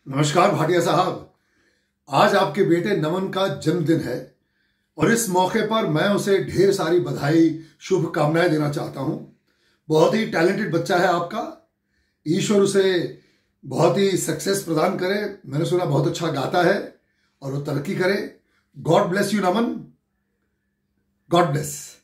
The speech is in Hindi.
नमस्कार भाटिया साहब। आज आपके बेटे नमन का जन्मदिन है और इस मौके पर मैं उसे ढेर सारी बधाई शुभकामनाएं देना चाहता हूं। बहुत ही टैलेंटेड बच्चा है आपका। ईश्वर उसे बहुत ही सक्सेस प्रदान करे। मैंने सुना बहुत अच्छा गाता है और वो तरक्की करे। God bless you Naman. God bless.